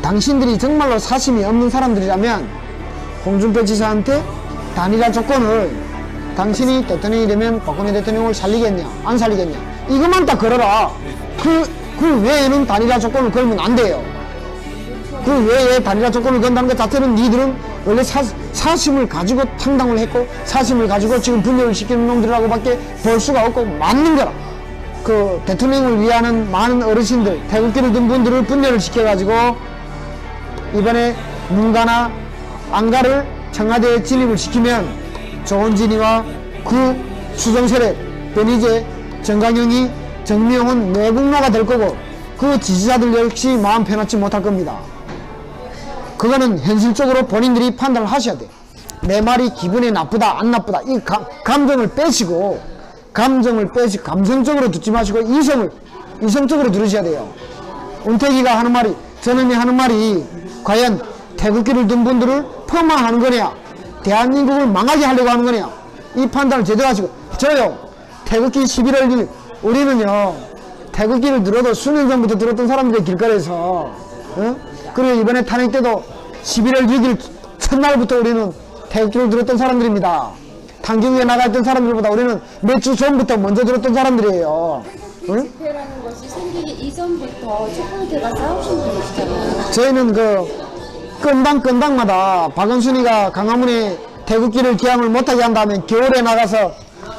당신들이 정말로 사심이 없는 사람들이라면 홍준표 지사한테 단일화 조건을 당신이 대통령이 되면 박근혜 대통령을 살리겠냐 안 살리겠냐 이것만 딱 걸어라. 그 외에는 단일화 조건을 걸면 안 돼요. 그 외에 단일화 조건을 건다는 것 자체는 니들은 원래 사심을 가지고 창당을 했고 사심을 가지고 지금 분열을 시키는 놈들이라고 밖에 볼 수가 없고 맞는 거라. 그 대통령을 위하는 많은 어르신들 태극기를 든 분들을 분열을 시켜가지고 이번에 문가나 안가를 청와대에 진입을 시키면 조원진이와 그 수정세력 변희재 정강영이 정미용은 내국노가 될 거고 그 지지자들 역시 마음 편하지 못할 겁니다. 그거는 현실적으로 본인들이 판단을 하셔야 돼. 내 말이 기분이 나쁘다 안 나쁘다 이 감정을 빼시고 감성적으로 듣지 마시고 이성적으로 들으셔야 돼요. 은택이가 하는 말이 저놈이 하는 말이 과연 태극기를 든 분들을 폄하하는 거냐 대한민국을 망하게 하려고 하는 거냐 이 판단을 제대로 하시고 저요 태극기 11월 1일 우리는요 태극기를 들어도 수년 전부터 들었던 사람들의 길거리에서 그리고 이번에 탄핵 때도 11월 6일 첫날부터 우리는 태극기를 들었던 사람들입니다. 탄경에 나가있던 사람들보다 우리는 몇 주 전부터 먼저 들었던 사람들이에요. 집회라는 것이 생기기 이전부터 촛불대가 싸우신 분이시잖아요. 저희는 그 건당마다 박원순이가 강화문에 태극기를 기함을 못하게 한다면 겨울에 나가서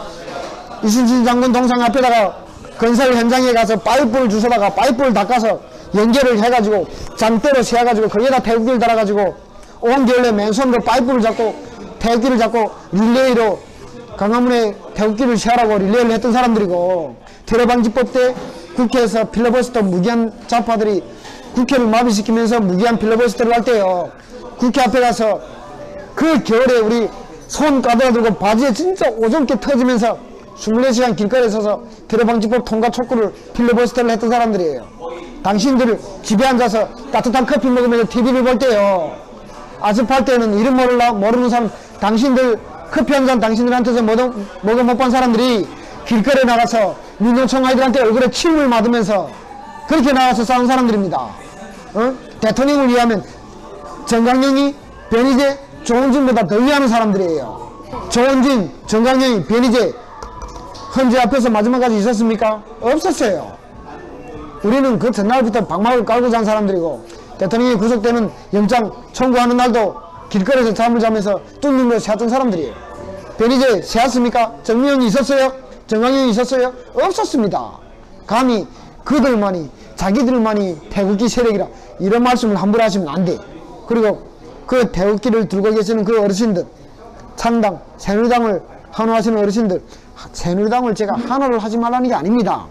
이순신 장군 동상 앞에다가 건설 현장에 가서 파이프를 주워다가 파이프를 닦아서 연결을 해가지고 잔대로 세워가지고 거기에다 태극기를 달아가지고 온 겨울에 맨손으로 파이프를 잡고 태극기를 잡고 릴레이로 강화문에 태극기를 세우라고 릴레이를 했던 사람들이고 테러방지법 때 국회에서 필러버스터 무기한 좌파들이 국회를 마비시키면서 무기한 필러버스터를 할 때요 국회 앞에 가서 그 겨울에 우리 손 까들어들고 바지에 진짜 오줌깨 터지면서 24시간 길거리에 서서 테러방지법 통과 촉구를 필러버스터를 했던 사람들이에요. 당신들 집에 앉아서 따뜻한 커피 먹으면서 TV를 볼 때요 아스팔트에는 이름 모르는 사람 당신들 커피 한 잔 당신들한테서 먹어 못 본 사람들이 길거리에 나가서 민노총 아이들한테 얼굴에 침을 맞으면서 그렇게 나와서 싸운 사람들입니다. 대통령을 위하면 정강영이 변희재 조원진보다 더 위하는 사람들이에요. 조원진 정강영이 변희재 헌재 앞에서 마지막까지 있었습니까? 없었어요. 우리는 그 전날부터 방막을 깔고 잔 사람들이고 대통령이 구속되는 영장 청구하는 날도 길거리에서 잠을 자면서 뚫는 세웠던 사람들이에요. 변희재 세웠습니까? 정미영이 있었어요? 정강영이 있었어요? 없었습니다. 감히 그들만이 자기들만이 태극기 세력이라 이런 말씀을 함부로 하시면 안 돼. 그리고 그 태극기를 들고 계시는 그 어르신들 창당 새누리당을 환호하시는 어르신들 새누리당을 제가 환호를 하지 말라는 게 아닙니다.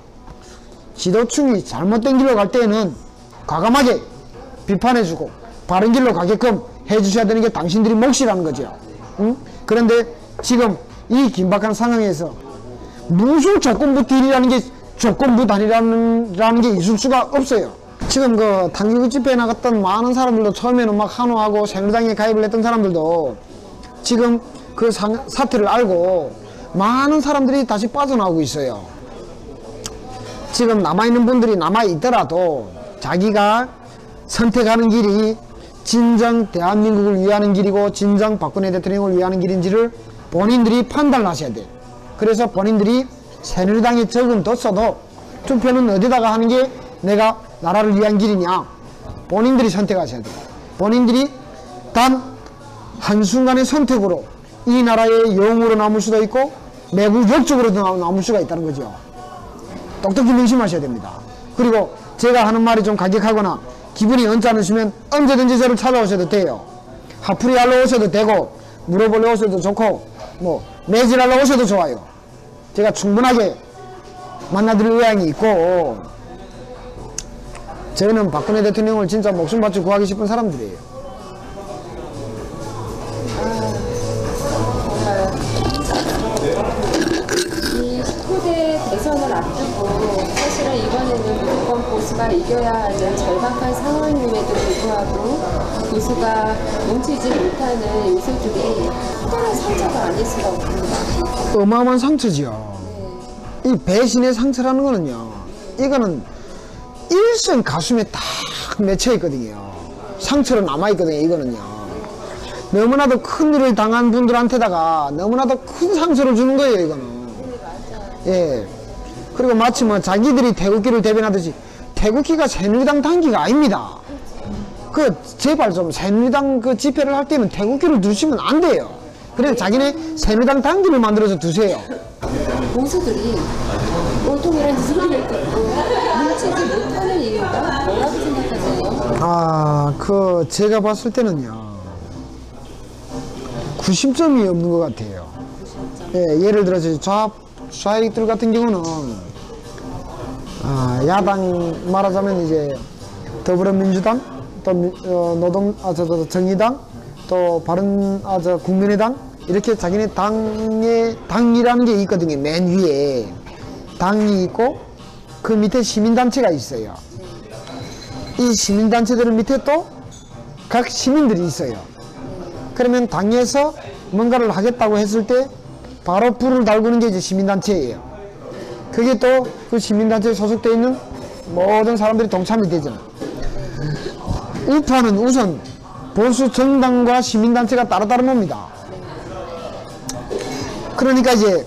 지도층이 잘못된 길로 갈 때에는 과감하게 비판해주고 바른 길로 가게끔 해주셔야 되는 게 당신들이 몫이라는 거죠. 그런데 지금 이 긴박한 상황에서 무슨 조건부 딜이라는 게 조건부 단일이라는 게 있을 수가 없어요. 지금 그 당기구 집회에 나갔던 많은 사람들도 처음에는 막 환호하고 새누리당에 가입을 했던 사람들도 지금 그 사태를 알고 많은 사람들이 다시 빠져나오고 있어요. 지금 남아있는 분들이 남아있더라도 자기가 선택하는 길이 진정 대한민국을 위하는 길이고 진정 박근혜 대통령을 위하는 길인지를 본인들이 판단을 하셔야 돼요. 그래서 본인들이 새누리당에 적은 뒀어도 투표는 어디다가 하는 게 내가 나라를 위한 길이냐 본인들이 선택하셔야 돼요. 본인들이 단 한순간의 선택으로 이 나라의 영웅으로 남을 수도 있고 내국 역적으로도 남을 수가 있다는 거죠. 똑똑히 명심하셔야 됩니다. 그리고 제가 하는 말이 좀 가격하거나 기분이 언짢으시면 언제든지 저를 찾아오셔도 돼요. 하풀이하러 오셔도 되고 물어보러 오셔도 좋고 뭐 매질하러 오셔도 좋아요. 제가 충분하게 만나드릴 의향이 있고 저희는 박근혜 대통령을 진짜 목숨 바쳐 구하기 싶은 사람들이에요. 이 19대 대선을 앞두고 사실은 이번에는 무조건 보수가 이겨야 하는 절박한 상황임에도 불구하고 보수가 뭉치지 못하는 요소들이 특별한 상처가 아닐 수가 없습니다. 어마어마한 상처지요. 이 배신의 상처라는 거는요 이거는 일생 가슴에 딱 맺혀 있거든요. 상처로 남아있거든요. 이거는요. 너무나도 큰 일을 당한 분들한테다가 너무나도 큰 상처를 주는 거예요. 이거는. 예. 그리고 마치 뭐 자기들이 태극기를 대변하듯이 태극기가 새누리당 당기가 아닙니다. 그 제발 좀 새누리당 그 집회를 할 때는 태극기를 두시면 안 돼요. 그냥 자기네 새누리당 당기를 만들어서 두세요. 보수들이 보통이라는 소리를 듣고 뭉치지 못하는 이유가 뭐라고 생각하세요? 아, 제가 봤을 때는요. 구심점이 없는 것 같아요. 예, 예를 들어서 좌익들 같은 경우는 야당 말하자면 이제 더불어민주당 또 정의당 또 국민의당 이렇게 자기네 당이라는 게 있거든요. 맨 위에 당이 있고 그 밑에 시민단체가 있어요. 이 시민단체들 밑에 또 각 시민들이 있어요. 그러면 당에서 뭔가를 하겠다고 했을 때 바로 불을 달구는 게 이제 시민단체예요. 그게 또 그 시민단체에 소속되어 있는 모든 사람들이 동참이 되잖아. 우파는 우선 보수 정당과 시민단체가 따로 봅니다. 그러니까 이제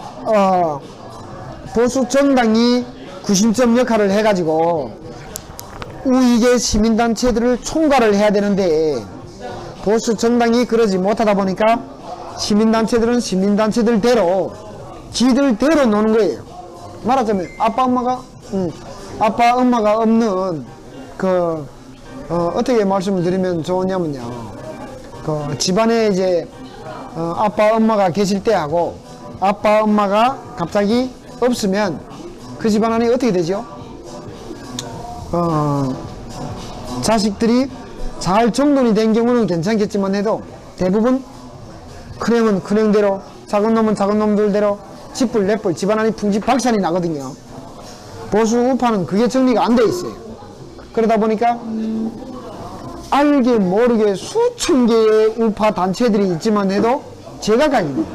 보수 정당이 구심점 역할을 해가지고 우익의 시민단체들을 총괄을 해야 되는데 보수 정당이 그러지 못하다 보니까 시민단체들은 시민단체들대로 지들대로 노는 거예요. 말하자면 아빠 엄마가 없는 어떻게 말씀을 드리면 좋으냐면요. 집안에 이제 아빠 엄마가 계실 때하고 아빠 엄마가 갑자기 없으면 그 집안이 어떻게 되죠? 자식들이 잘 정돈이 된 경우는 괜찮겠지만 해도 대부분 큰형은 큰형대로 작은 놈은 작은 놈들대로 집불 넷불 집안이 풍지박산이 나거든요. 보수 우파는 그게 정리가 안 돼 있어요. 그러다 보니까 알게 모르게 수천 개의 우파 단체들이 있지만 해도 제각각입니다.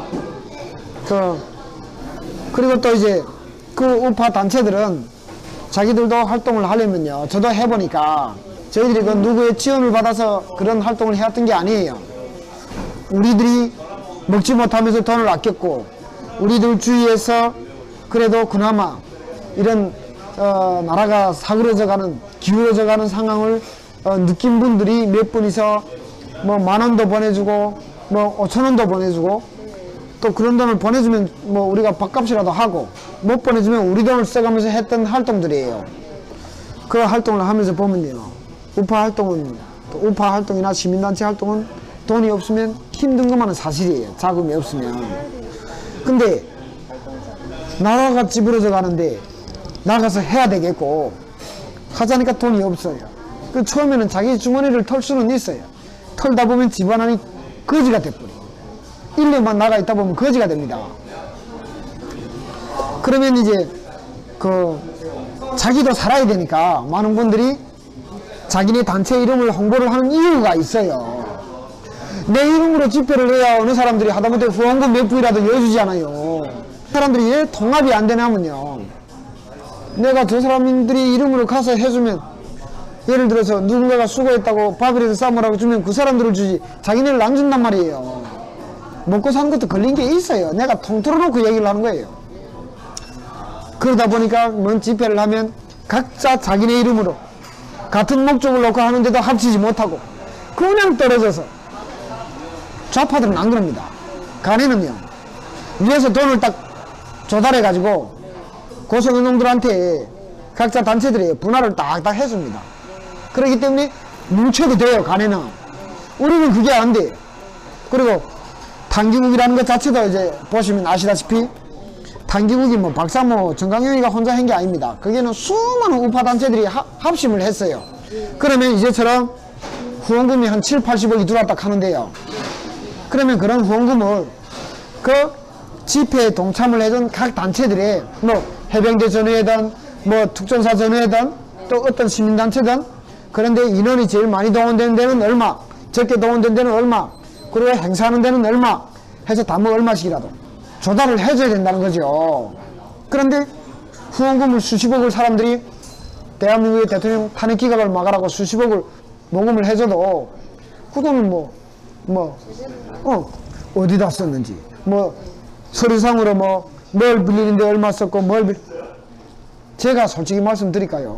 그리고 또 이제 그 우파 단체들은 자기들도 활동을 하려면요. 저도 해보니까 저희들이 그 누구의 지원을 받아서 그런 활동을 해왔던 게 아니에요. 우리들이 먹지 못하면서 돈을 아꼈고 우리들 주위에서 그래도 그나마 이런 나라가 사그러져가는 기울어져가는 상황을 느낀 분들이 몇 분이서 뭐 10,000원도 보내주고 뭐 5,000원도 보내주고 또 그런 돈을 보내주면 뭐 우리가 밥값이라도 하고 못 보내주면 우리 돈을 써가면서 했던 활동들이에요. 그 활동을 하면서 보면요. 우파 활동이나 시민단체 활동은 돈이 없으면 힘든 것만은 사실이에요. 자금이 없으면. 근데 나라가 찌부러져 가는데 나가서 해야 되겠고 하자니까 돈이 없어요. 그 처음에는 자기 주머니를 털 수는 있어요. 털다 보면 집안이 거지가 돼버려. 1년만 나가 있다 보면 거지가 됩니다. 그러면 이제 자기도 살아야 되니까 많은 분들이 자기네 단체 이름을 홍보를 하는 이유가 있어요. 내 이름으로 집회를 해야 어느 사람들이 하다못해 후원금 몇 푼이라도 넣어주잖아요. 사람들이 왜 통합이 안 되냐면요. 내가 저 사람들이 이름으로 가서 해주면 예를 들어서 누군가가 수고했다고 밥이라도 싸먹으라고 주면 그 사람들을 주지 자기네를 안 준단 말이에요. 먹고 사는 것도 걸린 게 있어요. 내가 통틀어 놓고 얘기를 하는 거예요. 그러다 보니까 뭔 집회를 하면 각자 자기네 이름으로 같은 목적을 놓고 하는데도 합치지 못하고 그냥 떨어져서 좌파들은 안 그럽니다. 간에는요. 위에서 돈을 딱 조달해 가지고 고소노동들한테 각자 단체들이 분할을 딱딱 해줍니다. 그렇기 때문에 뭉쳐도 돼요. 간에는. 우리는 그게 안 돼요. 그리고 당기국이라는 것 자체도 이제 보시면 아시다시피 당기국이 뭐 박사모 정강영이가 혼자 한 게 아닙니다. 거기에는 수많은 우파 단체들이 합심을 했어요. 그러면 이제처럼 후원금이 한 7, 80억이 들어왔다 하는데요. 그러면 그런 후원금을 그 집회에 동참을 해준 각 단체들의 뭐 해병대 전후회든 뭐 특전사 전후회든 또 어떤 시민단체든 그런데 인원이 제일 많이 동원되는 데는 얼마, 적게 동원된 데는 얼마, 그리고 행사하는 데는 얼마 해서 다 뭐 얼마씩이라도 조달을 해줘야 된다는 거죠. 그런데 후원금을 수십억을 사람들이 대한민국의 대통령 탄핵 기각을 막으라고 수십억을 모금을 해줘도 그 돈은 어디다 썼는지, 서류상으로 뭘 빌리는데 얼마 썼고, 제가 솔직히 말씀드릴까요?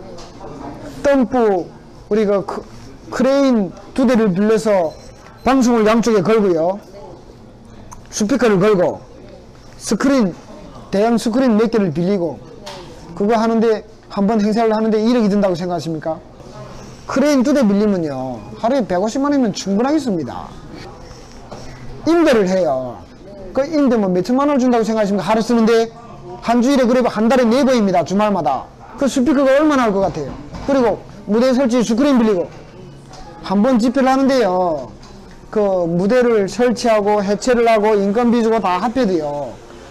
덤프, 우리가 크레인 2대를 빌려서 방송을 양쪽에 걸고요. 스피커를 걸고, 대형 스크린 몇 개를 빌리고, 그거 하는데, 한번 행사를 하는데 1억이 든다고 생각하십니까? 크레인 2대 빌리면요, 하루에 150만원이면 충분하겠습니다. 임대를 해요. 그 임대 몇천만 원을 준다고 생각하십니까? 하루 쓰는데, 한 주일에 그래도 한 달에 4번입니다, 주말마다. 그 스피커가 얼마나 할 것 같아요? 그리고 무대 설치 스크린 빌리고, 한 번 집회를 하는데요, 그 무대를 설치하고 해체를 하고 인건비 주고 다 합해도요,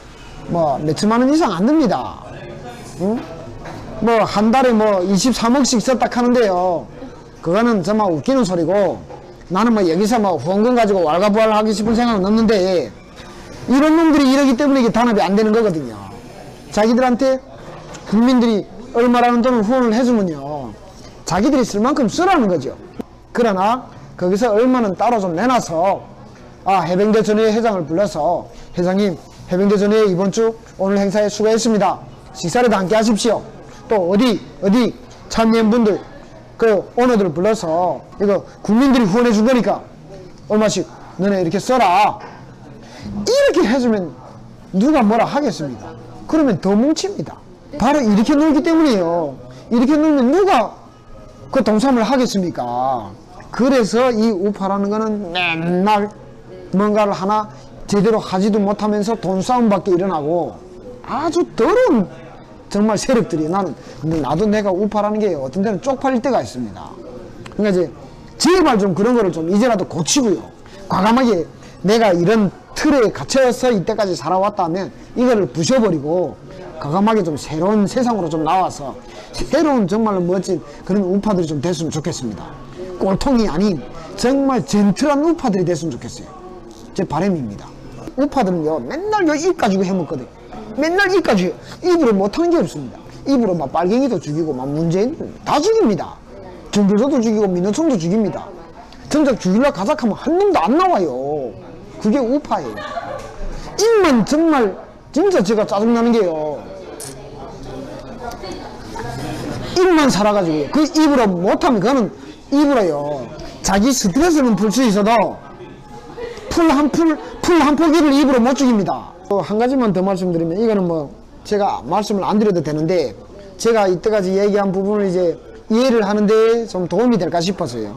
몇천만 원 이상 안 듭니다. 응? 한 달에 23억씩 썼다 하는데요, 그거는 정말 웃기는 소리고, 나는 여기서 후원금 가지고 왈가부활 하기 싶은 생각은 없는데, 이런 놈들이 이러기 때문에 이게 단합이 안 되는 거거든요. 자기들한테 국민들이 얼마라는 돈을 후원을 해주면요, 자기들이 쓸 만큼 쓰라는 거죠. 그러나 거기서 얼마는 따로 좀 내놔서, 해병대 전의회 회장을 불러서, 회장님, 해병대 전의회 이번 주 오늘 행사에 수고했습니다. 식사라도 함께 하십시오. 또 어디 참여한 분들, 그 오너들을 불러서 이거 국민들이 후원해 준 거니까 얼마씩 너네 이렇게 써라. 이렇게 해주면 누가 뭐라 하겠습니까? 그러면 더 뭉칩니다. 바로 이렇게 놀기 때문에요. 이렇게 놀면 누가 그 동참을 하겠습니까? 그래서 이 우파라는 거는 맨날 뭔가를 하나 제대로 하지도 못하면서 돈 싸움밖에 일어나고, 아주 더러운 정말 세력들이, 나도 내가 우파라는 게 어떤 데는 쪽팔릴 때가 있습니다. 그러니까 이제 제발 좀 그런 거를 좀 이제라도 고치고요. 과감하게 내가 이런 틀에 갇혀서 이때까지 살아왔다면 이거를 부셔버리고 과감하게 좀 새로운 세상으로 좀 나와서 새로운 정말로 멋진 그런 우파들이 좀 됐으면 좋겠습니다. 꼴통이 아닌 정말 젠틀한 우파들이 됐으면 좋겠어요. 제 바람입니다. 우파들은요, 맨날 입 가지고 해먹거든요. 맨날 입 가지고, 입으로 못하는 게 없습니다. 입으로 빨갱이도 죽이고 문재인 다 죽입니다. 정교조도 죽이고 민노총도 죽입니다. 정작 죽이려고 가작하면 한 놈도 안 나와요. 그게 우파예요. 입만 정말 진짜 제가 짜증나는 게요, 입만 살아가지고 그 입으로 못하면 그거는 입으로요, 자기 스트레스는 풀 수 있어도 풀 한 포기를 입으로 못 죽입니다. 또 한 가지만 더 말씀드리면, 이거는 제가 말씀을 안 드려도 되는데, 제가 이때까지 얘기한 부분을 이제 이해를 하는데 좀 도움이 될까 싶어서요.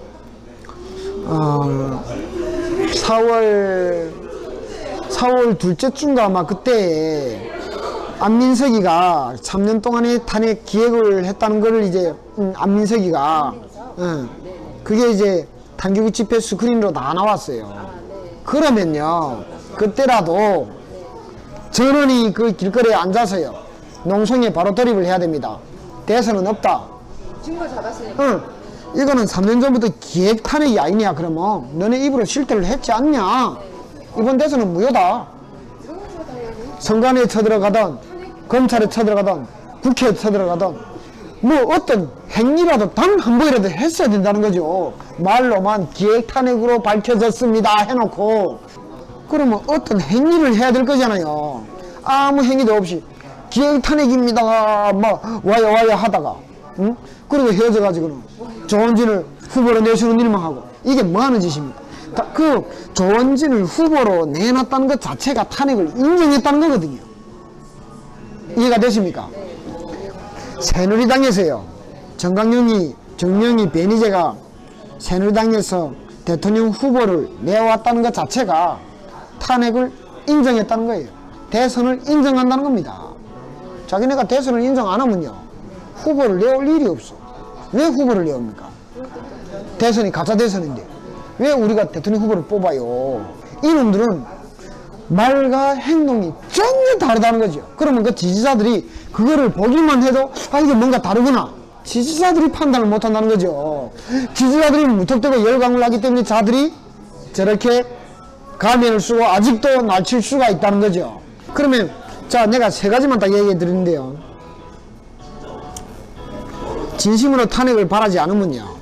4월 둘째 주인가 아마 그때 안민석이가 3년 동안의 탄핵 기획을 했다는 거를 이제 안민석이가 그게 이제 단기구 집회 스크린으로 다 나왔어요. 그러면요, 그때라도 전원이 그 길거리에 앉아서요, 농성에 바로 돌입을 해야 됩니다. 대선은 없다. 증거 잡았으니까. 이거는 3년 전부터 기획 탄핵이 아니냐. 그러면 너네 입으로 실태를 했지 않냐. 이번 대선은 무효다. 선관위에 쳐들어가던, 검찰에 쳐들어가던, 국회에 쳐들어가던 어떤 행위라도 단 한 번이라도 했어야 된다는 거죠. 말로만 기획 탄핵으로 밝혀졌습니다 해놓고, 그러면 어떤 행위를 해야 될 거잖아요. 아무 행위도 없이 기획 탄핵입니다 와야 하다가, 응? 그리고 헤어져가지고는 조원진을 후보로 내세우는 일만 하고, 이게 뭐하는 짓입니까? 그 조원진을 후보로 내놨다는 것 자체가 탄핵을 인정했다는 거거든요. 이해가 되십니까? 새누리당에서요, 정명이 변희재가 새누리당에서 대통령 후보를 내왔다는 것 자체가 탄핵을 인정했다는 거예요. 대선을 인정한다는 겁니다. 자기네가 대선을 인정 안 하면요, 후보를 내올 일이 없어. 왜 후보를 내옵니까? 대선이 가짜 대선인데 왜 우리가 대통령 후보를 뽑아요? 이놈들은 말과 행동이 전혀 다르다는 거죠. 그러면 그 지지자들이 그거를 보기만 해도 이게 뭔가 다르구나, 지지자들이 판단을 못한다는 거죠. 지지자들이 무턱대고 열광을 하기 때문에 자들이 저렇게 가면을 쓰고 아직도 날칠 수가 있다는 거죠. 그러면 자, 내가 세 가지만 딱 얘기해 드리는데요, 진심으로 탄핵을 바라지 않으면요,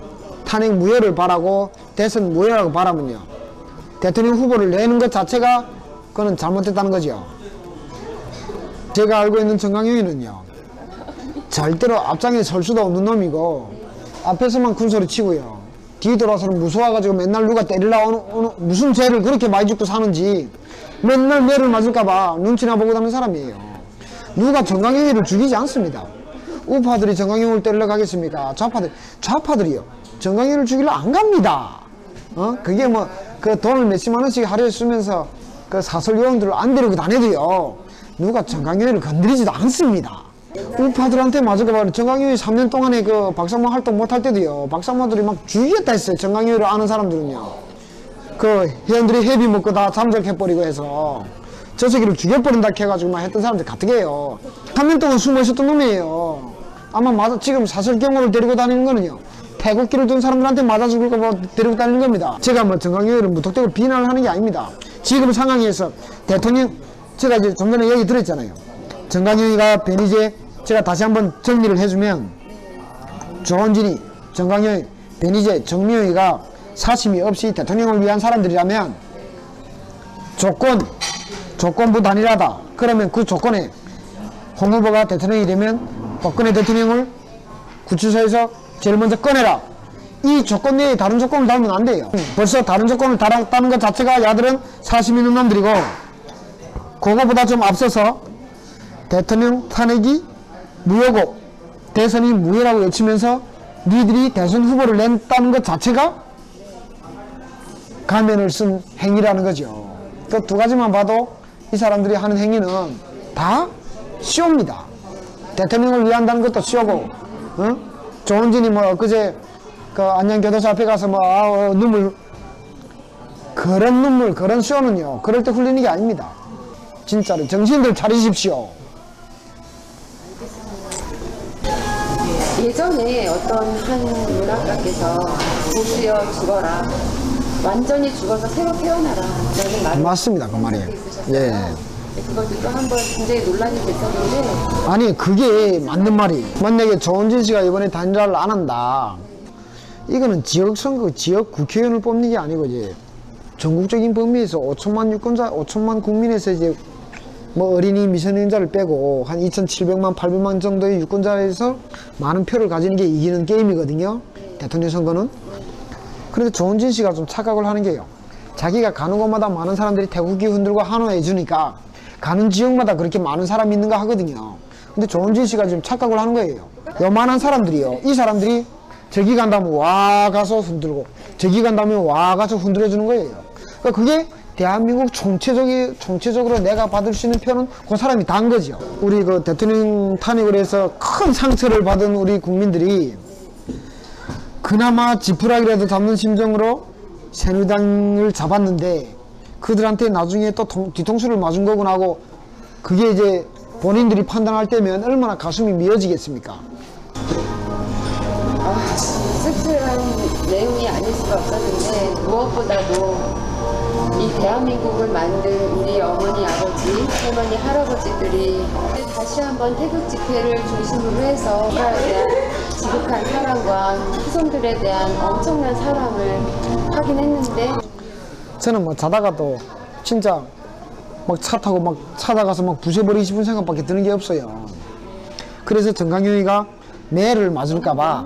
탄핵 무효를 바라고 대선 무효라고 바라면요, 대통령 후보를 내는 것 자체가 그거는 잘못됐다는 거죠. 제가 알고 있는 정강용이는요, 절대로 앞장에 설 수도 없는 놈이고 앞에서만 큰소리 치고요, 뒤 돌아서는 무서워가지고 맨날 누가 때리려고 무슨 죄를 그렇게 많이 짓고 사는지 맨날 매를 맞을까봐 눈치나 보고 다니는 사람이에요. 누가 정강용이를 죽이지 않습니다. 우파들이 정강용을 때리러 가겠습니까? 좌파들이요, 정강용을 죽이러 안 갑니다. 그게 뭐 그 돈을 몇십만 원씩 하루에 쓰면서 그 사설 요원들을 안 데리고 다녀도요, 누가 정강용을 건드리지도 않습니다. 우파들한테 맞을까봐 정강용이 3년 동안에 그 박상모 활동 못할 때도요, 박상모들이 막 죽이겠다 했어요. 정강용을 아는 사람들은요, 그 회원들이 회비 먹고 다 잠적해버리고 해서 저 새끼를 죽여버린다 해가지고 막 했던 사람들 같으게요. 3년 동안 숨어 있었던 놈이에요. 아마 지금 사설경호를 데리고 다니는 거는요, 태극기를 든 사람들한테 맞아 죽을까봐 데리고 다니는 겁니다. 제가 뭐 정강용을 무턱대고 비난을 하는 게 아닙니다. 지금 상황에서 대통령, 제가 이제 좀 전에 얘기 들었잖아요. 정강용이가 변희재, 제가 다시 한번 정리를 해주면, 조원진이, 정강용, 변희재, 정미용이가 사심이 없이 대통령을 위한 사람들이라면 조건부 단일하다. 그러면 그 조건에 홍 후보가 대통령이 되면 박근혜 대통령을 구치소에서 제일 먼저 꺼내라. 이 조건 내에 다른 조건을 달면 안 돼요. 벌써 다른 조건을 달았다는 것 자체가 야들은 사심 있는 놈들이고, 그거보다 좀 앞서서 대통령 탄핵이 무효고 대선이 무효라고 외치면서 니들이 대선 후보를 냈다는 것 자체가 가면을 쓴 행위라는 거죠. 그 두 가지만 봐도 이 사람들이 하는 행위는 다 쇼입니다. 대통령을 위한다는 것도 쇼고, 조원진이 뭐 그제 그 안양교도소 앞에 가서 뭐 그런 쇼는요, 그럴 때 흘리는 게 아닙니다. 진짜로 정신들 차리십시오. 예전에 어떤 한 문학가께서 보수여 죽어라, 완전히 죽어서 새로 태어나라 라는 말을 맞습니다, 그 말이. 예. 그것도 또 한번 굉장히 논란이 됐었는데, 아니 그게 맞는 말이. 만약에 조원진 씨가 이번에 단일화를 안 한다, 이거는 지역선거, 지역 국회의원을 뽑는 게 아니고 이제 전국적인 범위에서 5천만 국민에서 이제 뭐 어린이 미성년자를 빼고 한 2,700만, 800만 정도의 유권자에서 많은 표를 가지는 게 이기는 게임이거든요, 대통령 선거는. 그런데 조원진 씨가 좀 착각을 하는 게요, 자기가 가는 곳마다 많은 사람들이 태극기 흔들고 환호해 주니까 가는 지역마다 그렇게 많은 사람이 있는가 하거든요. 근데 조원진 씨가 지금 착각을 하는 거예요. 요만한 사람들이요, 이 사람들이 저기 간다면 와 가서 흔들고 저기 간다면 와 가서 흔들어 주는 거예요. 그러니까 그게 대한민국 총체적으로 내가 받을 수 있는 표는 그 사람이 단 거죠. 우리 그 대통령 탄핵을 해서 큰 상처를 받은 우리 국민들이 그나마 지푸라기라도 잡는 심정으로 새누리당을 잡았는데, 그들한테 나중에 또 뒤통수를 맞은 거구나 하고 그게 이제 본인들이 판단할 때면 얼마나 가슴이 미어지겠습니까? 씁쓸한 내용이 아닐 수가 없었는데, 무엇보다도 이 대한민국을 만든 우리 어머니, 아버지, 할머니, 할아버지들이 다시 한번 태극 집회를 중심으로 해서 국가에 대한 지극한 사랑과 후손들에 대한 엄청난 사랑을 하긴 했는데, 저는 뭐 자다가도 진짜 막 차 타고 막 찾아가서 막 부숴버리고 싶은 생각밖에 드는 게 없어요. 그래서 정강용이가 매를 맞을까봐,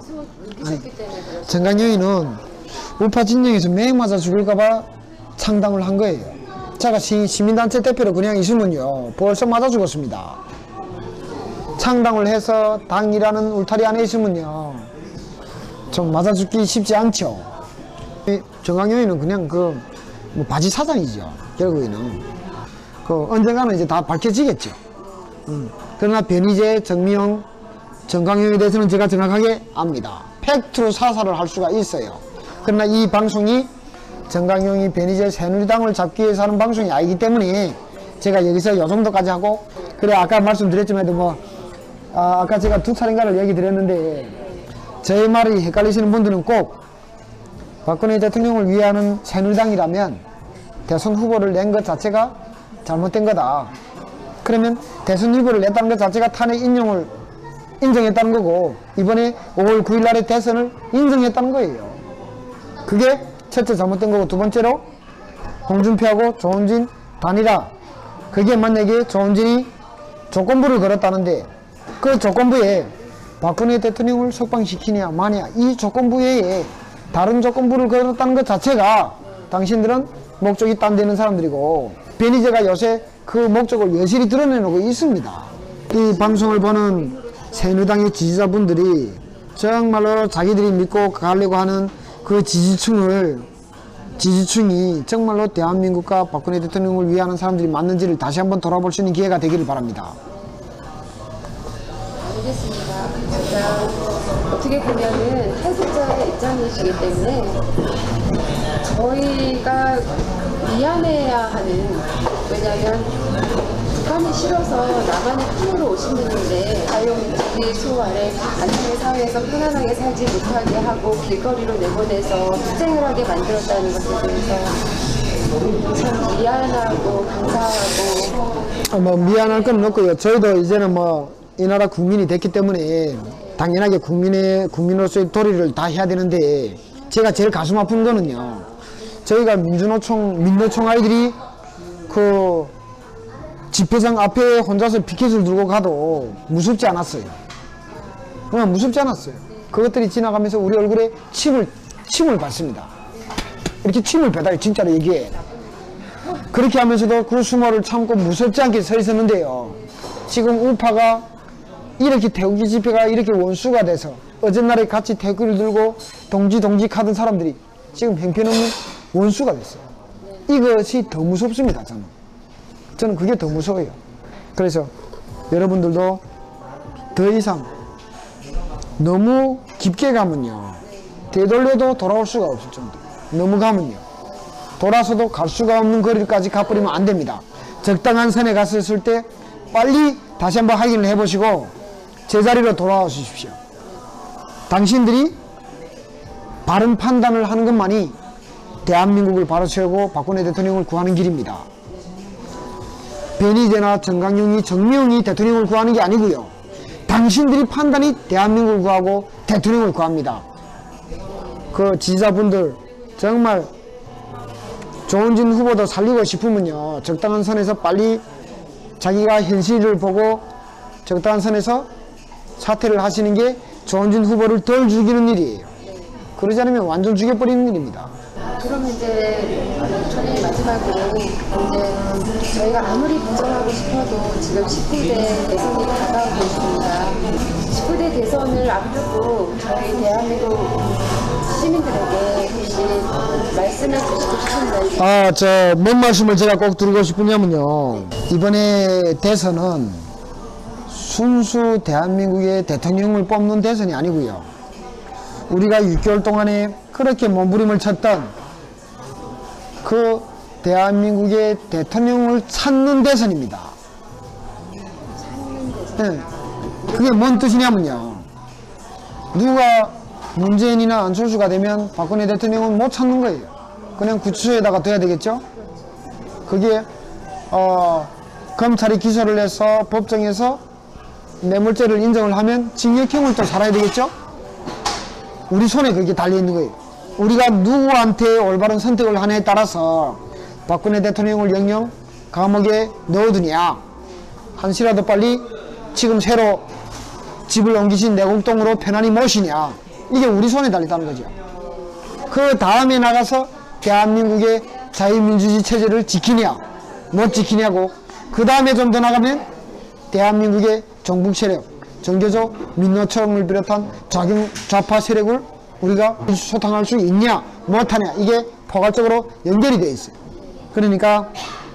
정강용이는 우파 진영에서 매 맞아 죽을까봐 창당을 한 거예요. 제가 시민단체 대표로 그냥 있으면요, 벌써 맞아 죽었습니다. 창당을 해서 당이라는 울타리 안에 있으면요, 좀 맞아 죽기 쉽지 않죠. 정강용이는 그냥 뭐 바지 사장이죠. 결국에는 언젠가는 이제 다 밝혀지겠죠. 그러나 변희재, 정미용, 정강용에 대해서는 제가 정확하게 압니다. 팩트로 사살을 할 수가 있어요. 그러나 이 방송이 정강용이 변희재 새누리당을 잡기 위해서 하는 방송이 아니기 때문에 제가 여기서 요 정도까지 하고, 그래 아까 말씀드렸지만 아까 제가 2차례인가를 얘기 드렸는데, 제 말이 헷갈리시는 분들은 꼭 박근혜 대통령을 위하는 새누리당이라면 대선 후보를 낸 것 자체가 잘못된 거다. 그러면 대선 후보를 냈다는 것 자체가 탄핵 인정했다는 거고, 이번에 5월 9일 날의 대선을 인정했다는 거예요. 그게 첫째 잘못된 거고, 두 번째로 홍준표하고 조원진 단일화. 그게 만약에 조원진이 조건부를 걸었다는데 그 조건부에 박근혜 대통령을 석방시키냐 마냐, 이 조건부 외에 다른 조건부를 걸었다는 것 자체가 당신들은 목적이 딴 데는 사람들이고, 변희재가 요새 그 목적을 여실히 드러내놓고 있습니다. 이 방송을 보는 새누리당의 지지자분들이 정말로 자기들이 믿고 가려고 하는 그 지지층이 정말로 대한민국과 박근혜 대통령을 위하는 사람들이 맞는지를 다시 한번 돌아볼 수 있는 기회가 되기를 바랍니다. 알겠습니다. 제가 어떻게 보면은 탈북자의 입장이시기 때문에 저희가 미안해야 하는, 왜냐하면 북한이 싫어서 남한의 품으로 오신 분인데 자유민주주의 수호 아래 안정의 사회에서 편안하게 살지 못하게 하고 길거리로 내보내서 투쟁을 하게 만들었다는 것에 대해서 참 미안하고 감사하고. 뭐 미안할 건 없고요. 저희도 이제는 뭐 이 나라 국민이 됐기 때문에 당연하게 국민으로서의 도리를 다 해야 되는데, 제가 제일 가슴 아픈 거는요, 저희가 민노총 아이들이 그 집회장 앞에 혼자서 피켓을 들고 가도 무섭지 않았어요. 그냥 무섭지 않았어요. 그것들이 지나가면서 우리 얼굴에 침을 뱉습니다. 이렇게 침을 뱉어요. 진짜로 얘기해. 그렇게 하면서도 그 수모를 참고 무섭지 않게 서 있었는데요, 지금 우파가 이렇게 태극기 집회가 이렇게 원수가 돼서 어젯날에 같이 태극기를 들고 동지 하던 사람들이 지금 형편없는 원수가 됐어요. 이것이 더 무섭습니다. 저는 그게 더 무서워요. 그래서 여러분들도 더 이상 너무 깊게 가면요, 되돌려도 돌아올 수가 없을 정도. 너무 가면요, 돌아서도 갈 수가 없는 거리까지 가버리면 안 됩니다. 적당한 선에 갔을 때 빨리 다시 한번 확인을 해보시고 제자리로 돌아와 주십시오. 당신들이 바른 판단을 하는 것만이 대한민국을 바로 세우고 박근혜 대통령을 구하는 길입니다. 변희재나 정강용이 정명이 대통령을 구하는 게 아니고요, 당신들이 판단이 대한민국을 구하고 대통령을 구합니다. 그 지지자분들 정말 조원진 후보도 살리고 싶으면요, 적당한 선에서 빨리 자기가 현실을 보고 적당한 선에서 사퇴를 하시는 게 조원진 후보를 덜 죽이는 일이에요. 그러지 않으면 완전 죽여버리는 일입니다. 그럼 이제 저희 마지막으로, 이제 저희가 아무리 부정하고 싶어도 지금 19대 대선이 다가오고 있습니다. 19대 대선을 앞두고 저희 대한민국 시민들에게 혹시 말씀해 주시고 싶은 말씀. 뭔 말씀을 제가 꼭 드리고 싶으냐면요, 이번에 대선은 순수 대한민국의 대통령을 뽑는 대선이 아니고요, 우리가 6개월 동안에 그렇게 몸부림을 쳤던 그 대한민국의 대통령을 찾는 대선입니다. 네. 그게 뭔 뜻이냐면요, 누가 문재인이나 안철수가 되면 박근혜 대통령은 못 찾는 거예요. 그냥 구치소에다가 둬야 되겠죠. 그게 검찰이 기소를 해서 법정에서 뇌물죄를 인정을 하면 징역형을 또 살아야 되겠죠. 우리 손에 그게 달려있는 거예요. 우리가 누구한테 올바른 선택을 하냐에 따라서 박근혜 대통령을 영영 감옥에 넣어두냐, 한시라도 빨리 지금 새로 집을 옮기신 내곡동으로 편안히 모시냐, 이게 우리 손에 달렸다는 거죠. 그 다음에 나가서 대한민국의 자유민주주의 체제를 지키냐 못 지키냐고, 그 다음에 좀 더 나가면 대한민국의 정북 세력, 정교조 민노총을 비롯한 좌파 세력을 우리가 소탕할 수 있냐 못하냐, 이게 포괄적으로 연결이 되어 있어요. 그러니까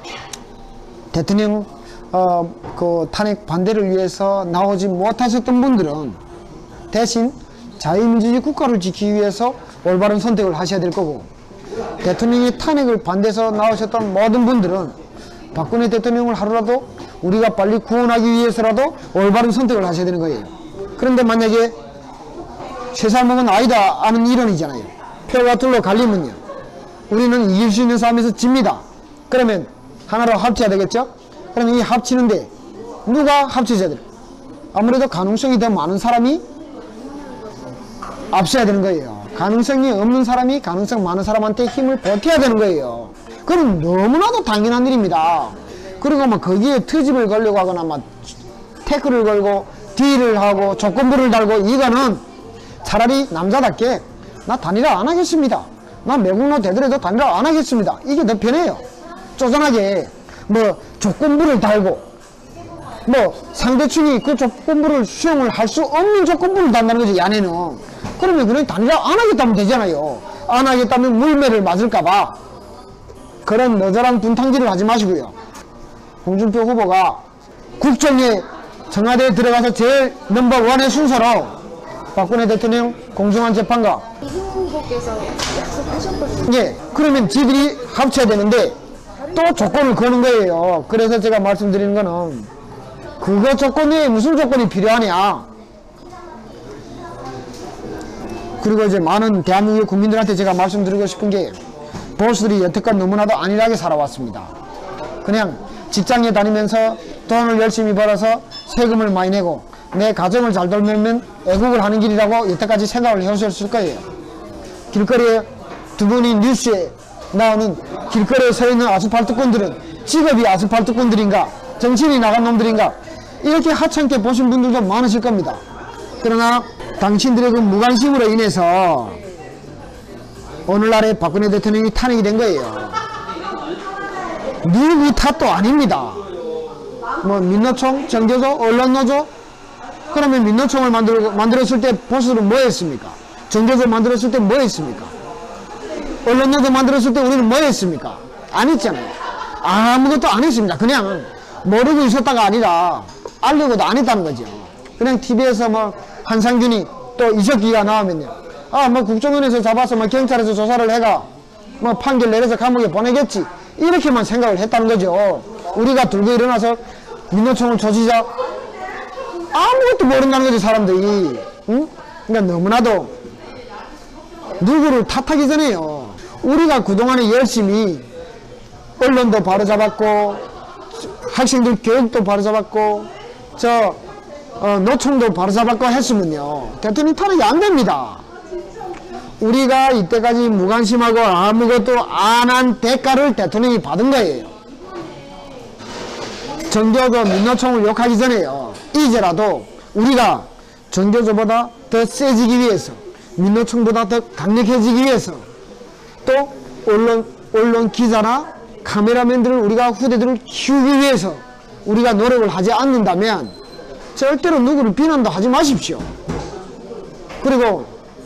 대통령 그 탄핵 반대를 위해서 나오지 못하셨던 분들은 대신 자유민주주의 국가를 지키기 위해서 올바른 선택을 하셔야 될 거고, 대통령의 탄핵을 반대해서 나오셨던 모든 분들은 박근혜 대통령을 하루라도 우리가 빨리 구원하기 위해서라도 올바른 선택을 하셔야 되는 거예요. 그런데 만약에 쇠살먹은 아이다 하는 이론이잖아요. 표가 둘로 갈리면요, 우리는 이길 수 있는 싸움에서 집니다. 그러면 하나로 합쳐야 되겠죠? 그러면 이 합치는데 누가 합쳐져야 돼요? 아무래도 가능성이 더 많은 사람이 앞서야 되는 거예요. 가능성이 없는 사람이 가능성 많은 사람한테 힘을 보태야 되는 거예요. 그건 너무나도 당연한 일입니다. 그리고 막 거기에 트집을 걸려고 하거나 막 태클을 걸고 딜을 하고 조건부를 달고, 이거는 차라리 남자답게 나 단일화 안 하겠습니다, 나 매국노 되더라도 단일화 안 하겠습니다, 이게 더 편해요. 쪼잔하게 뭐 조건부를 달고 뭐 상대층이 그 조건부를 수용을 할 수 없는 조건부를 단다는 거지, 야네는. 그러면 그냥 단일화 안 하겠다면 되잖아요. 안 하겠다면 물매를 맞을까봐 그런 너절한 분탕질을 하지 마시고요. 홍준표 후보가 국정에 청와대에 들어가서 제일 넘버원의 순서로 박근혜 대통령 공정한 재판과, 이 후보께서 약속하셨거든요. 예, 그러면 지들이 합쳐야 되는데 또 조건을 거는 거예요. 그래서 제가 말씀드리는 거는, 그거 조건 외에 무슨 조건이 필요하냐. 그리고 이제 많은 대한민국 국민들한테 제가 말씀드리고 싶은 게, 보수들이 여태껏 너무나도 안일하게 살아왔습니다. 그냥 직장에 다니면서 돈을 열심히 벌어서 세금을 많이 내고 내 가정을 잘 돌보면 애국을 하는 길이라고 여태까지 생각을 해오셨을 거예요. 길거리에 두 분이 뉴스에 나오는 길거리에 서 있는 아스팔트꾼들은 직업이 아스팔트꾼들인가 정신이 나간 놈들인가, 이렇게 하찮게 보신 분들도 많으실 겁니다. 그러나 당신들의 그 무관심으로 인해서 오늘날의 박근혜 대통령이 탄핵이 된 거예요. 누구 탓도 아닙니다. 뭐 민노총, 정교조, 언론노조. 그러면 민노총을 만들었을 때 보수들은 뭐 했습니까? 정교조 만들었을 때 뭐 했습니까? 언론노조 만들었을 때 우리는 뭐 했습니까? 안 했잖아요. 아무것도 안 했습니다. 그냥 모르고 있었다가 아니라 알려고도 안 했다는 거죠. 그냥 TV에서 뭐 한상균이 또 이석기가 나오면요, 아 뭐 국정원에서 잡아서 뭐 경찰에서 조사를 해가 뭐 판결 내려서 감옥에 보내겠지, 이렇게만 생각을 했다는 거죠. 우리가 들고 일어나서 민노총을 조지자 아무것도 모른다는 거지, 사람들이. 응? 그러니까 너무나도 누구를 탓하기 전에요, 우리가 그동안에 열심히 언론도 바로잡았고 학생들 교육도 바로잡았고 노총도 바로잡았고 했으면요, 대통령 탄핵이 안 됩니다. 우리가 이때까지 무관심하고 아무것도 안 한 대가를 대통령이 받은 거예요. 정교조 민노총을 욕하기 전에요, 이제라도 우리가 정교조보다 더 세지기 위해서, 민노총보다 더 강력해지기 위해서, 또 언론 기자나 카메라맨들을, 우리가 후대들을 키우기 위해서 우리가 노력을 하지 않는다면 절대로 누구를 비난도 하지 마십시오. 그리고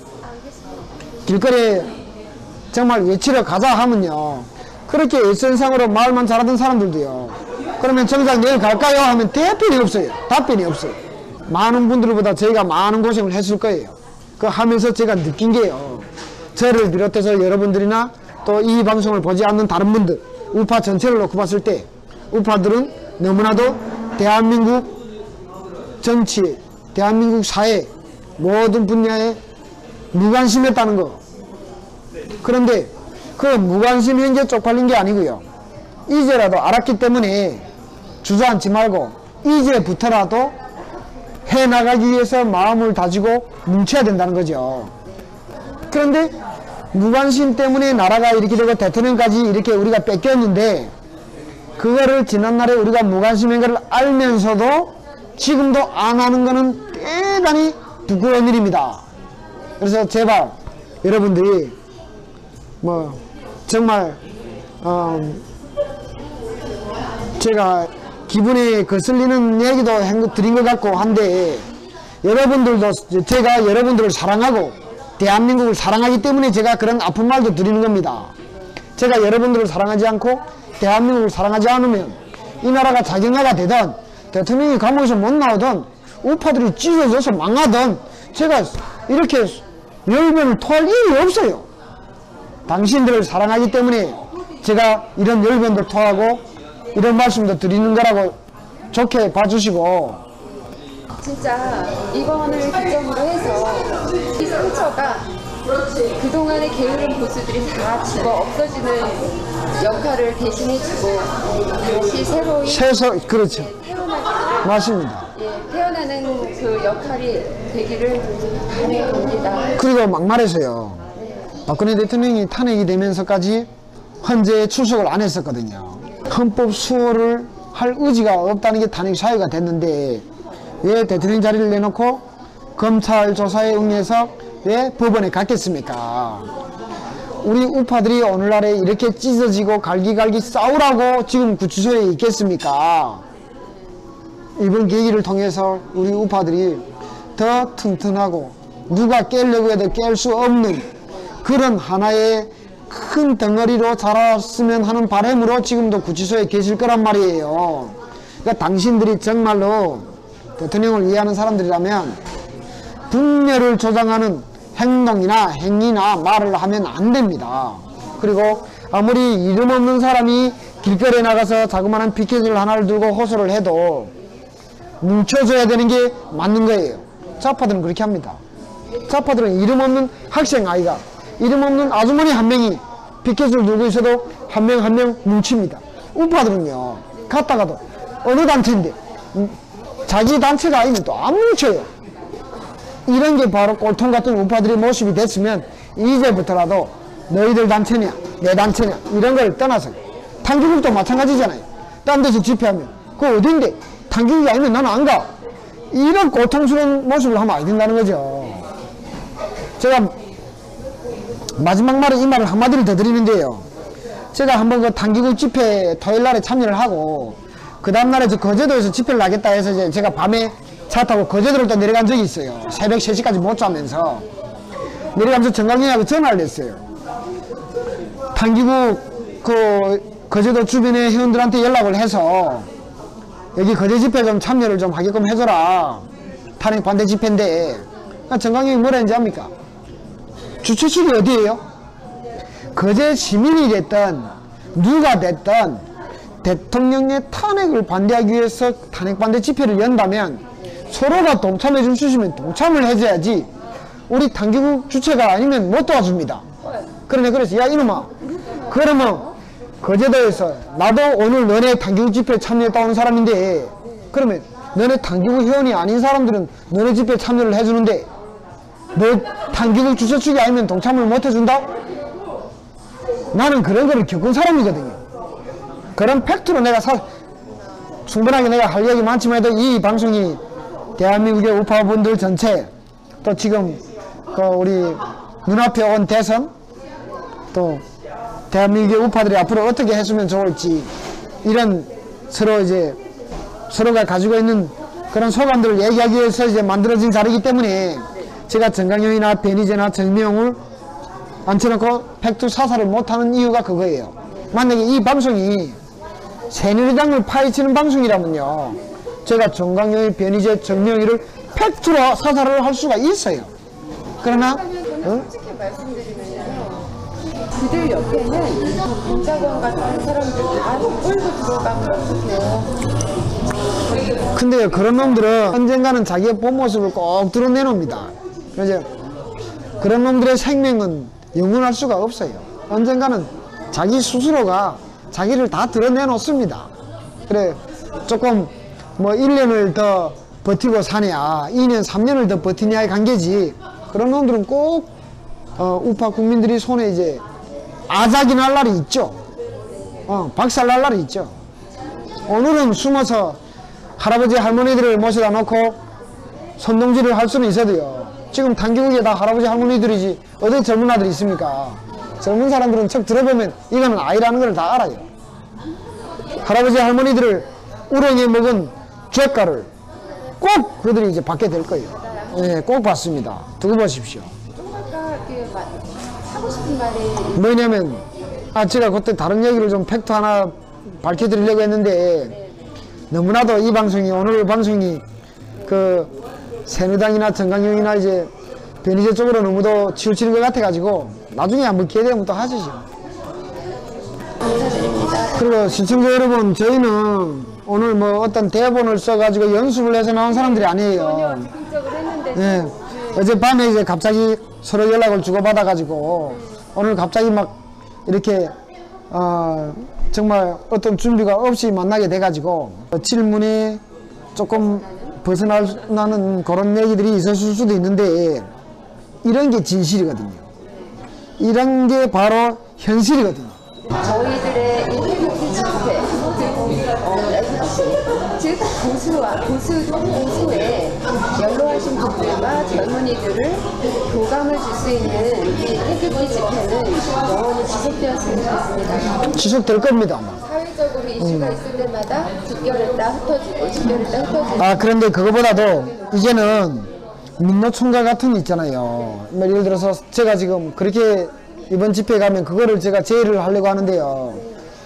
길거리에 정말 외치러 가자 하면요, 그렇게 일선상으로 말만 잘하던 사람들도요, 그러면 정작 내일 갈까요 하면 답변이 없어요. 답변이 없어요. 많은 분들보다 저희가 많은 고생을 했을 거예요. 그 하면서 제가 느낀 게요, 저를 비롯해서 여러분들이나 또 이 방송을 보지 않는 다른 분들, 우파 전체를 놓고 봤을 때 우파들은 너무나도 대한민국 정치, 대한민국 사회 모든 분야에 무관심했다는 거. 그런데 그 무관심 현재 쪽팔린 게 아니고요, 이제라도 알았기 때문에 주저앉지 말고 이제부터라도 해나가기 위해서 마음을 다지고 뭉쳐야 된다는 거죠. 그런데 무관심 때문에 나라가 이렇게 되고 대통령까지 이렇게 우리가 뺏겼는데, 그거를 지난날에 우리가 무관심인 걸 알면서도 지금도 안 하는 거는 대단히 부끄러운 일입니다. 그래서 제발 여러분들이 뭐 정말 제가 기분에 거슬리는 얘기도 드린 것 같고 한데, 여러분들도, 제가 여러분들을 사랑하고 대한민국을 사랑하기 때문에 제가 그런 아픈 말도 드리는 겁니다. 제가 여러분들을 사랑하지 않고 대한민국을 사랑하지 않으면 이 나라가 자경화가 되든 대통령이 감옥에서 못 나오든 우파들이 찢어져서 망하든 제가 이렇게 열변을 토할 일이 없어요. 당신들을 사랑하기 때문에 제가 이런 열변도 토하고 이런 말씀도 드리는 거라고 좋게 봐주시고, 진짜 이번을 기점으로 해서 이 상처가 그동안의 게으른 보수들이 다 죽어 없어지는 역할을 대신해주고 다시 새로이 그렇죠. 태어나기를, 맞습니다. 태어나는 그 역할이 되기를 바랍니다. 그리고 막말해서요, 박근혜 대통령이 탄핵이 되면서까지 헌재에 출석을 안 했었거든요. 헌법 수호를 할 의지가 없다는 게 탄핵 사유가 됐는데 왜 대통령 자리를 내놓고 검찰 조사에 응해서 왜 법원에 갔겠습니까? 우리 우파들이 오늘날에 이렇게 찢어지고 갈기갈기 싸우라고 지금 구치소에 있겠습니까? 이번 계기를 통해서 우리 우파들이 더 튼튼하고 누가 깨려고 해도 깰 수 없는 그런 하나의 큰 덩어리로 자랐으면 하는 바람으로 지금도 구치소에 계실 거란 말이에요. 그러니까 당신들이 정말로 대통령을 이해하는 사람들이라면 분열을 조장하는 행동이나 행위나 말을 하면 안 됩니다. 그리고 아무리 이름 없는 사람이 길거리에 나가서 자그마한 피켓을 하나를 들고 호소를 해도 뭉쳐줘야 되는 게 맞는 거예요. 좌파들은 그렇게 합니다. 좌파들은 이름 없는 학생 아이가, 이름 없는 아주머니 한 명이 피켓을 들고 있어도 한 명 한 명 뭉칩니다. 우파들은요, 갔다가도 어느 단체인데 자기 단체가 아니면 또 안 뭉쳐요. 이런 게 바로 꼴통 같은 우파들의 모습이 됐으면 이제부터라도 너희들 단체냐 내 단체냐 이런 걸 떠나서, 탄기국도 마찬가지잖아요. 딴 데서 집회하면 그거 어딘데 탄기국이 아니면 나는 안 가, 이런 고통스러운 모습을 하면 안 된다는 거죠. 제가 마지막 말에 이 말을 한마디를 더 드리는데요, 제가 한번 그 탄기국 집회 토요일날에 참여를 하고 그 다음날에 저 거제도에서 집회를 하겠다 해서 이제 제가 밤에 차 타고 거제도를 또 내려간 적이 있어요. 새벽 3시까지 못 자면서 내려가면서 정강이하고 전화를 했어요. 탄기국 그 거제도 주변의 회원들한테 연락을 해서 여기 거제 집회 좀 참여를 좀 하게끔 해줘라, 탄핵 반대 집회인데. 정강이 뭐라 했는지 압니까? 주최 측이 어디예요? 거제 시민이 됐든 누가 됐든 대통령의 탄핵을 반대하기 위해서 탄핵 반대 집회를 연다면 서로가 동참해 줄 수 있으면 동참을 해줘야지, 우리 탄기국 주체가 아니면 못 도와줍니다. 그래서 야 이놈아, 그러면 거제도에서 나도 오늘 너네 탄기국 집회에 참여했다 오는 사람인데, 그러면 너네 탄기국 회원이 아닌 사람들은 너네 집회에 참여를 해주는데 너 탄기국 주최 측이 아니면 동참을 못 해준다? 나는 그런 거를 겪은 사람이거든요. 그런 팩트로 내가 충분하게 내가 할 얘기 많지만 해도 이 방송이 대한민국의 우파분들 전체, 또 지금 그 우리 눈앞에 온 대선, 또 대한민국의 우파들이 앞으로 어떻게 했으면 좋을지, 이런 서로가 가지고 있는 그런 소감들을 얘기하기 위해서 이제 만들어진 자리이기 때문에 제가 정강용이나 변희재나 정명을 앉혀놓고 팩트 사살을 못하는 이유가 그거예요. 만약에 이 방송이 새누리당을 파헤치는 방송이라면요, 제가 정강용이, 변희재, 정명희를 팩트로 사살을 할 수가 있어요. 그러나 솔직히 말씀드리면요, 그들 옆에는 김자건 같은 사람들이 다 끌고 들어가면 어떡해요. 근데 그런 놈들은 언젠가는 자기의 본 모습을 꼭 드러내놓습니다. 그래서 그런 놈들의 생명은 영원할 수가 없어요. 언젠가는 자기 스스로가 자기를 다 드러내놓습니다. 그래, 조금 뭐 1년을 더 버티고 사냐, 2년 3년을 더 버티냐의 관계지, 그런 놈들은 꼭 우파 국민들이 손에 이제 아작이 날 날이 있죠. 박살 날 날이 있죠. 오늘은 숨어서 할아버지 할머니들을 모셔다 놓고 선동질을 할 수는 있어도요, 지금 단기국에 다 할아버지 할머니들이지 어디 젊은 아들이 있습니까? 젊은 사람들은 척 들어보면 이거는 아이라는 걸 다 알아요. 할아버지 할머니들을 우렁에 먹은 죄가를 꼭 그들이 이제 받게 될 거예요. 예, 꼭 받습니다. 두고 보십시오. 좀 아까 하고 싶은 말이 뭐냐면, 제가 그때 다른 얘기를 좀 팩트 하나 밝혀드리려고 했는데, 너무나도 이 방송이, 오늘 방송이 그 새누리당이나 정강용이나 이제 변희재 쪽으로 너무도 치우치는 것 같아가지고 나중에 한번 기회 되면 또 하시죠. 감사드립니다. 그리고 시청자 여러분, 저희는 오늘 뭐 어떤 대본을 써가지고 연습을 해서 나온 사람들이 아니에요. 전혀 비판적을 했는데 네. 어젯밤에 이제 갑자기 서로 연락을 주고받아가지고 오늘 갑자기 막 이렇게 정말 어떤 준비가 없이 만나게 돼가지고 질문에 조금 벗어나는 그런 얘기들이 있었을 수도 있는데, 이런 게 진실이거든요. 이런 게 바로 현실이거든요. 저희들의 이 태극기 집회, 즉 보수에 연로하신 분들과 젊은이들을 교감을 줄 수 있는 이 태극기 집회는 영원히 지속되었으면 좋겠습니다. 지속될 겁니다. 아마. 사회적으로 이슈가 있을 때마다 집결했다 흩어지고 아, 그런데 그거보다도 이제는 민노총각 같은 거 있잖아요. 뭐 예를 들어서 제가 지금 그렇게 이번 집회에 가면 그거를 제가 제의를 하려고 하는데요.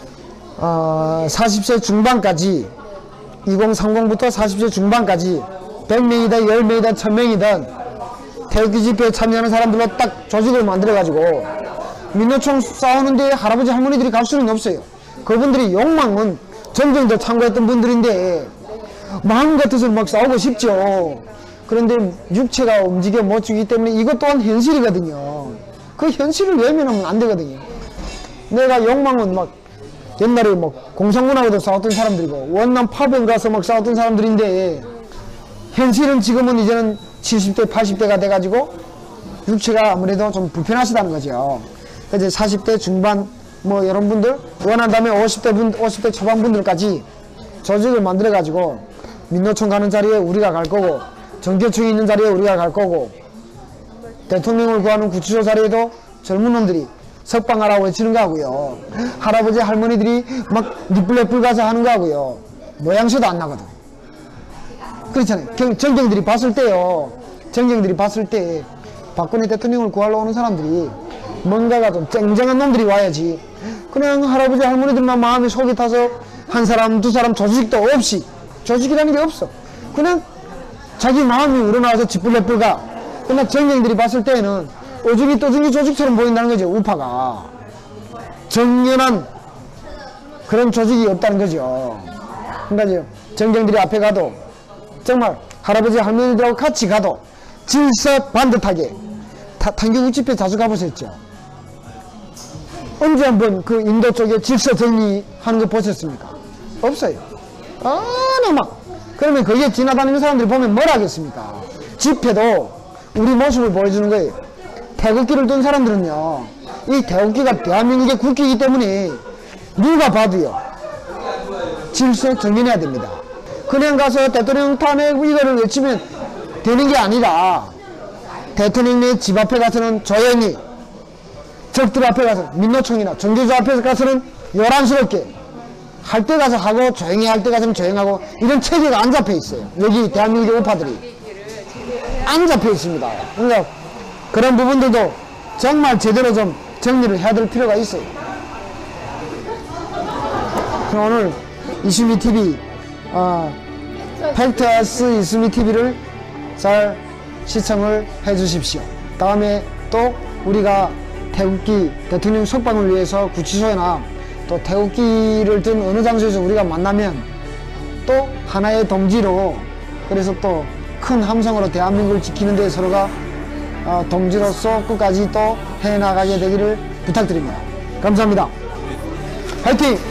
40세 중반까지 2030부터 40세 중반까지 100명이든 10명이든 1000명이든 태극기 집회에 참여하는 사람들로 딱 조직을 만들어 가지고 민노총 싸우는데 할아버지 할머니들이 갈 수는 없어요. 그분들이 욕망은 전쟁도 참가했던 분들인데 마음 같아서 막 싸우고 싶죠. 그런데 육체가 움직여 못 주기 때문에 이것 또한 현실이거든요. 그 현실을 외면하면 안 되거든요. 내가 욕망은 막 옛날에 뭐 공산군하고도 싸웠던 사람들이고 원남 파병 가서 막 싸웠던 사람들인데 현실은 지금은 이제는 70대 80대가 돼가지고 육체가 아무래도 좀 불편하시다는 거죠. 그래서 40대 중반 뭐 여러분들 원한다면 50대 초반 분들까지 조직을 만들어 가지고 민노총 가는 자리에 우리가 갈 거고 정교총이 있는 자리에 우리가 갈 거고 대통령을 구하는 구치소 자리에도 젊은 놈들이 석방하라고 외치는 거 하고요. 할아버지 할머니들이 막 니뿔레뿔 가서 하는 거 하고요. 모양새도 안 나거든. 그렇잖아요. 정경들이 봤을 때요. 정경들이 봤을 때 박근혜 대통령을 구하러 오는 사람들이 뭔가가 좀 쨍쨍한 놈들이 와야지. 그냥 할아버지 할머니들만 마음이 속이 타서 한 사람 두 사람 조직도 없이 조직이라는 게 없어. 그냥 자기 마음이 우러나와서 지뿔레뿔 가. 그러나 정경들이 봤을 때는 오중이 또중이 조직처럼 보인다는 거죠. 우파가 정연한 그런 조직이 없다는 거죠. 그러니까 정경들이 앞에 가도 정말 할아버지 할머니들하고 같이 가도 질서 반듯하게 탄교국 집회 자주 가보셨죠? 언제 한번 그 인도 쪽에 질서 정리하는 거 보셨습니까? 없어요. 어느 막 그러면 거기에 지나다니는 사람들이 보면 뭘 하겠습니까? 집회도 우리 모습을 보여주는 거예요. 태극기를 든 사람들은요, 이 태극기가 대한민국의 국기이기 때문에 누가 봐도요 질서 정연해야 됩니다. 그냥 가서 대통령 탄핵 이거를 외치면 되는 게 아니라 대통령의 집 앞에 가서는 조용히, 적들 앞에 가서 민노총이나 정교조 앞에 가서는 요란스럽게 할 때 가서 하고 조용히 할 때 가서는 조용하고 이런 체계가 안 잡혀 있어요. 여기 대한민국의 우파들이 안 잡혀 있습니다. 그러니까 그런 부분들도 정말 제대로 좀 정리를 해야 될 필요가 있어요. 오늘 이수미 TV 팩트스 이수미 TV를 잘 시청을 해 주십시오. 다음에 또 우리가 태극기 대통령 석방을 위해서 구치소나 또 태극기를 든 어느 장소에서 우리가 만나면 또 하나의 동지로, 그래서 또 큰 함성으로 대한민국을 지키는 데 서로가 동지로서 끝까지 또 해나가게 되기를 부탁드립니다. 감사합니다. 화이팅!